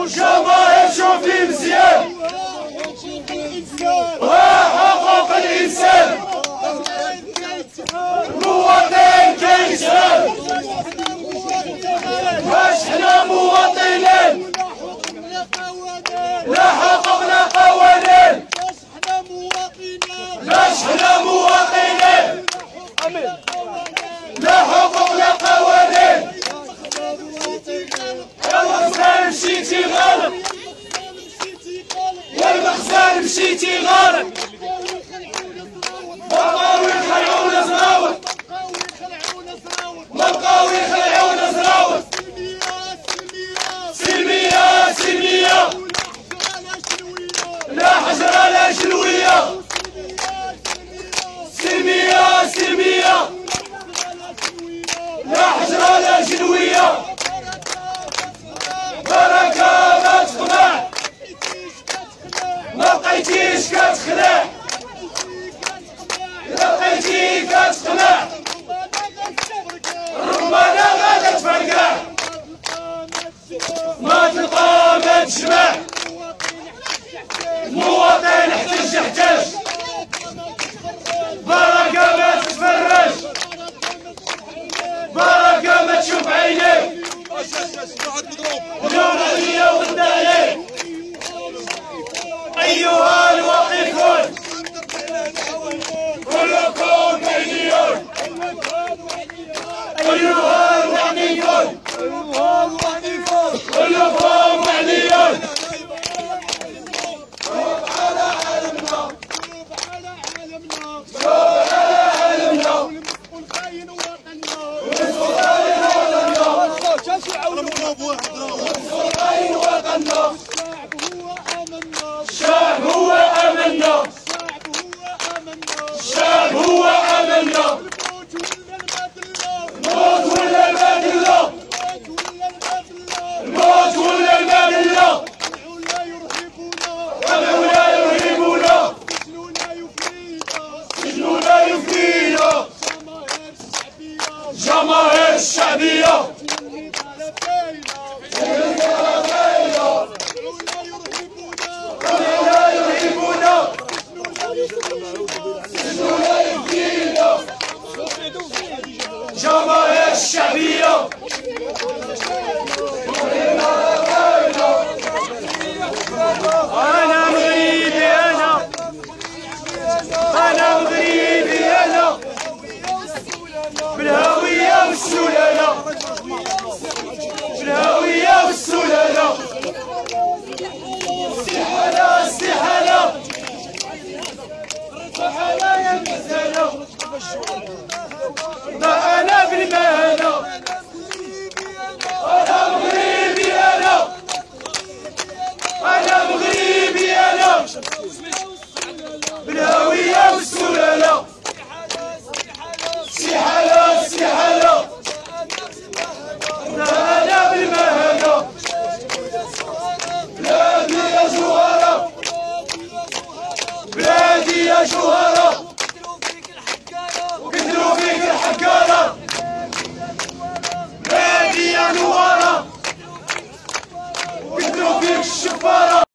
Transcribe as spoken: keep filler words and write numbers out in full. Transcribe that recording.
جماهير شوفي مزيان وحقوق الإنسان المواطن كيسهل واش حنا مواطنين لا حقوق لا قوانين باش حنا مواطنين لا حقوق لا قوانين يا المخزن مشيتي غلط يا المخزن مشيتي غلط بقاو يخلعونا زراوت ما بقاو يخلعونا زراوت سلمية سلمية لا حجرة لا شلوية سلمية سلمية لا حجرة لا شلوية بركة ما تقنع ما بقيتيش كتخلع إلا بقيتي كتقنع ربما غادا تفرقع ما تلقى ما تجمع المواطن احتاج يحتاج بركة ما تتفرج بركة ما تشوف عينيك اليوم عليا وغدا عليك أيها الواقفون كلكم معنيون أيها الواقفون كلكم معنيون شوف على عالمنا شوف على عالمنا والخاين وطننا والخاين وطننا الشعب هو أملنا الشعب هو أملنا الموت ولا البادلة الموت ولا البادلة طلعوا لا يرهبونا سجنونا يفدينا جماهير الشعبية جماهير الشعبية أنا مغربي أنا أنا مغربي أنا بالهوية والسلالة بالهوية والسلالة استحالة استحالة استحالة يا مزالة ضاع أنا بالمهنة أنا مغربي أنا أنا مغربي أنا بالهوية والسلالة استحالة استحالة ضاع أنا بالمهنة بلادي يا جوهرة بلادي يا جوهرة وكثروا فيك الحكارة بلادي يا نوارة وكثروا فيك الشفارة.